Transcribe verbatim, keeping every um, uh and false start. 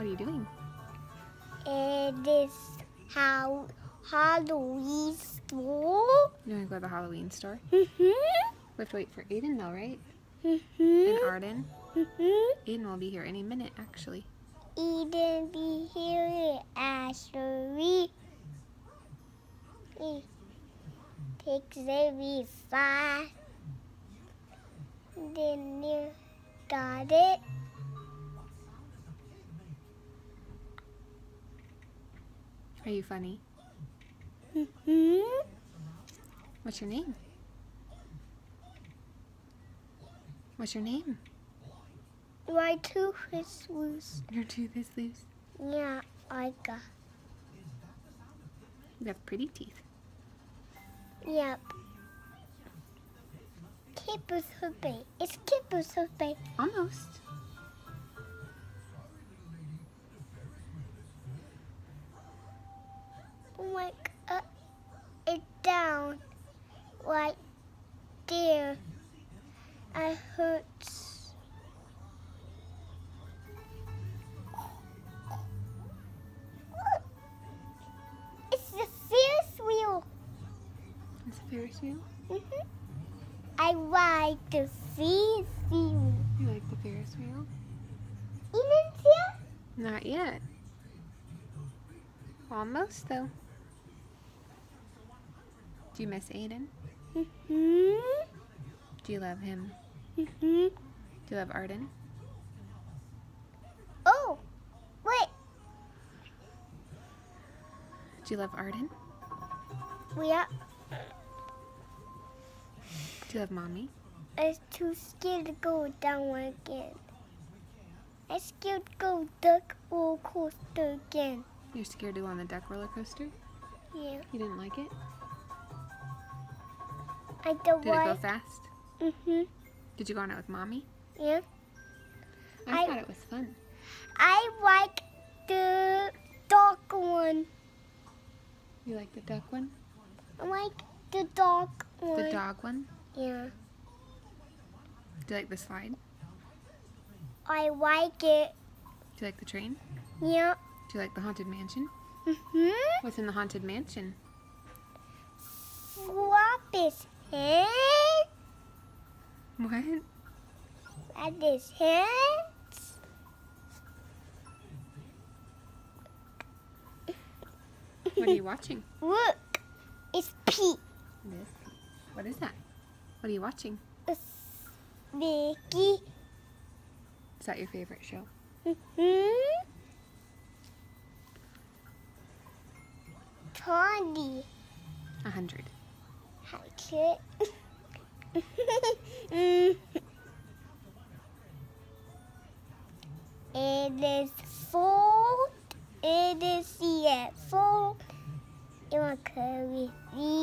are you doing? It is how Halloween store. You want to go to the Halloween store? Mm-hmm. We have to wait for Aiden though, right? Mm-hmm. And Arden. Mm-hmm. Aiden will be here any minute, actually. Eden be here Ashley. It takes every five. Then you got it. Are you funny? Mm-hmm. What's your name? What's your name? My tooth is loose. Your tooth is loose. Yeah, I got. You have pretty teeth. Yep. Kipper's birthday. It's Kipper's birthday. Almost. Like uh, it down right there. It hurts. Look, it's the Ferris wheel. It's a Ferris wheel. Mm-hmm. I ride the Ferris wheel. You like the Ferris wheel? Eden's here? Not yet. Almost though. Do you miss Aiden? Mm-hmm. Do you love him? Mm-hmm. Do you love Arden? Oh, wait. Do you love Arden? We are. Do you love Mommy? I'm too scared to go down again. I'm scared to go duck roller coaster again. You're scared to go on the duck roller coaster? Yeah. You didn't like it? I don't Did it go like. fast? Mm-hmm. Did you go on it with Mommy? Yeah. I, I- thought it was fun. I like the dog one. You like the duck one? I like the dog one. The dog one? Yeah. Do you like the slide? I like it. Do you like the train? Yeah. Do you like the haunted mansion? Mm-hmm. What's in the haunted mansion? Flop his head. What? At his hands. What are you watching? Look. It's Pete. This. What is that? What are you watching? It's Vicky. Is that your favorite show? Mm-hmm. Tony. A hundred. Hi, kid. Mm. It is full. It is the full. You want to curry?